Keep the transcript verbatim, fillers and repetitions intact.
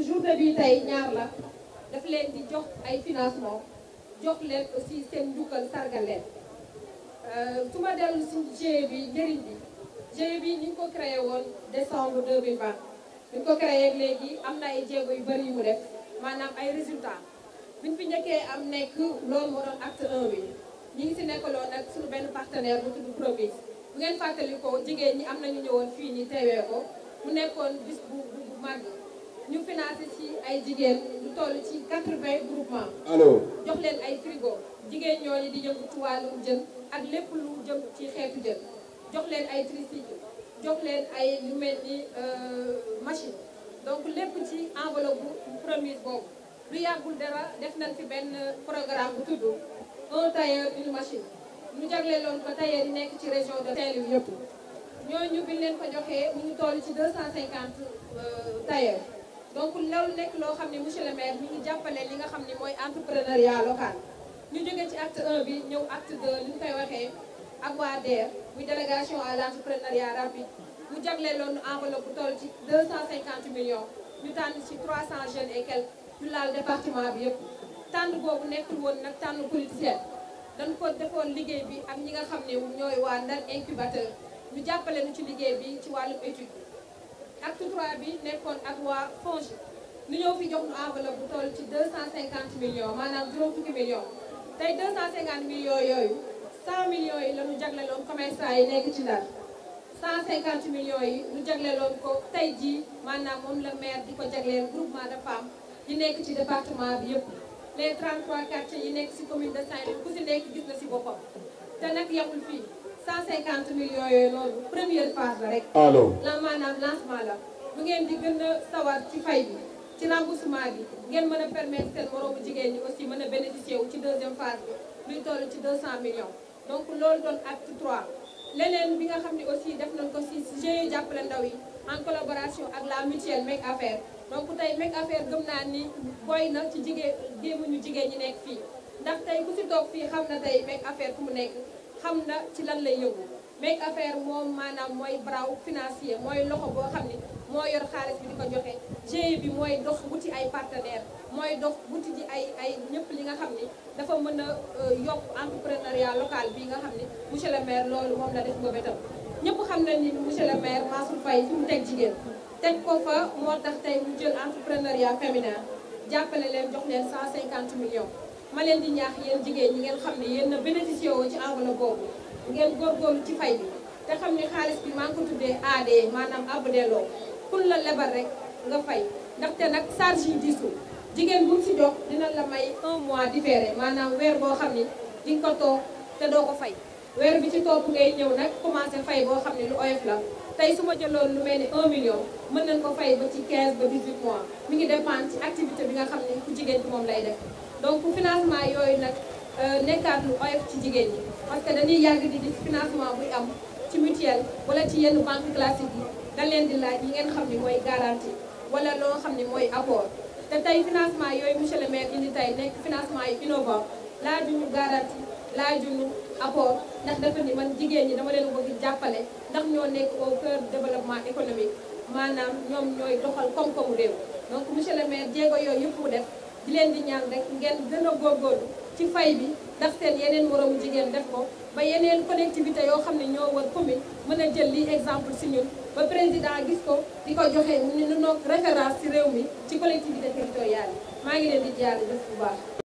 journée bi tey ñaar la daf leen di jox ay financement jox leen aussi seen njukkal sargal leen su ma dellu si G I E bi njëriñ bi G I E bi ñu ngi ko créé woon décembre deux mille vingt ñu ko créé léegi am na ay jéego yu bëri yu mu def maanaam ay résultats biñ fi njëkkee am nekk loolu moo doon acte un bi ñu ngi si nekkaloon nag suñu benn partenaire bu tudd Promise bu ngeen fàttali ko jigéen ñi am nañu ñëwoon fii nii teewee ko mu nekkoon bis bu bu màgg ñu financé ci ay jigéen lu toll ci quatre-vingts groupements. allo jox leen ay frigo jigéen ñooñu di yëngu ci wàllum jën ak lépp lu jëm ci xeetu jën jox leen ay tricycle jox leen ay lu mel ni machine donc lépp ci enveloppe bu Promise boobu lu yàggul dara def nañ fi benn programme bu tudd un tailleur une machine ñu jagleeloon ko tailleur yi nekk ci région de Saint-Louis yëpp ñooñu bi leen ko joxee mu ngi toll ci deux cent cinquante tailleurs donc loolu nekk loo xam ne monsieur le maire mi ngi jàppale li nga xam ne mooy entrepreneuriat local ñu jógee ci acte un bi ñëw acte deux li ñu koy waxee ak waa D E R muy délégation à l' entrepreneuriat rapide mu jagleeloon enveloppe bu toll ci deux cent cinquante millions ñu tànn ci trois cents jeunes et quelques ñu laal département bi yëpp tànn boobu nekkul woon nag tànn politicien dañ ko defoon liggéey bi ak ñi nga xam ne ñooy waa Ndar incubateur ñu jàppale nu ci liggéey bi ci wàllum étude bi acte trois bi nekkoon ak waa FONGI ñu ñëw fi jox nu enveloppe bu toll ci deux cent cinquante millions maanaam juróom fukki millions tey deux cent cinquante millions yooyu cent millions yi la ñu jagleloon commerçant yi nekk ci Ndar cent cinquante millions yi ñu jagleloon ko tey jii maanaam moom la maire di ko jagleel groupement de femmes yi nekk ci département bi yëpp les trente-trois quartiers yi nekk ci commune de Saint-Louis ku si nekk gis na si boppam te nag yamul fii cent cinquante millions yooyu noonu première phase la rek. allo la maanaam lancement la bu ngeen di gën a sawar ci fay bi ci remboursement bi ngeen mën a permettre seen moroomu jigéen ñi aussi mën a bénéficier wu ci deuxième phase bi luy toll ci deux cent millions donc loolu doon acte trois leneen bi nga xam ne aussi def nañ ko si G I E jàppale ndaw yi en collaboration ak la mutuelle Make Affaire donc tey Make Affaire gëm naa ni boy na ci jigéen géemuñu jigéen ñi nekk fii ndax tey ku si toog fii xam na tey Make Affaire fu mu nekk xam na ci lan lay yëngu Make Affaire moom maanaam mooy braw financier mooy loxo boo xam ni moo yor xaalis bi di ko joxe G I E bi mooy dox wuti ay partenaires mooy dox wuti ji ay ay ñëpp li nga xam ni dafa mën a yokk entrepreneuriat local bi nga xam ni monsieur le maire loolu moom la def nga bétam ñëpp xam nañ ni monsieur le maire Mansour Faye fi mu teg jigéen teg ko fa moo tax tey mu jël entrepreneuriat féminin jàppale leen jox leen cent cinquante millions ma leen di ñaax yéen jigéen ñi ngeen xam ne yéen a bénéficié woo ci enveloppe boobu ngeen góorgóorlu ci fay bi te xam ni xaalis bi maa ngi ko tuddee A D maanaam ab delloo kun la lebal rek nga fay ndaxte nag charge yi diisul jigéen bu mu si jox dina la may un mois différé maanaam weer boo xam ni di nga ko toog te doo ko fay weer bi ci topp ngay ñëw nag commencé fay boo xam ne lu oyof la tey su ma jëloon lu mel ni un million mën nañ ko fay ba ci quinze ba dix-huit mois mi ngi dépendre ci activité bi nga xam ne ku jigéen bi moom lay def donc financement yooyu nag nekkaat lu oyof ci jigéen ñi parce que dañuy yàgg di gis financement buy am ci mutuelle wala ci yenn banque classique yi dañ leen di laaj yi ngeen xam ni mooy garantie wala loo xam ni mooy apport te tey financement yooyu monsieur le maire indi tey nekk financement yi innovant laajuñu garantie laajuñu apport ndax dafa ni man jigéen ñi dama leen bëgg jàppale ndax ñoo nekk au cœur du développement économique maanaam ñoom ñooy doxal koom-koomu réew donc monsieur le maire jéego yooyu yëpp mu def di leen di ñaan rek ngeen gën a góorgóorlu ci fay bi ndax seen yeneen moroomu jigéen def ko ba yeneen collectivité yoo xam ne ñoo war commune mën a jël lii exemple si ñun ba président gis ko di ko joxe mu ne nu noog référence ci réew mi ci collectivité territoriale yi maa ngi leen di jaar def bu baax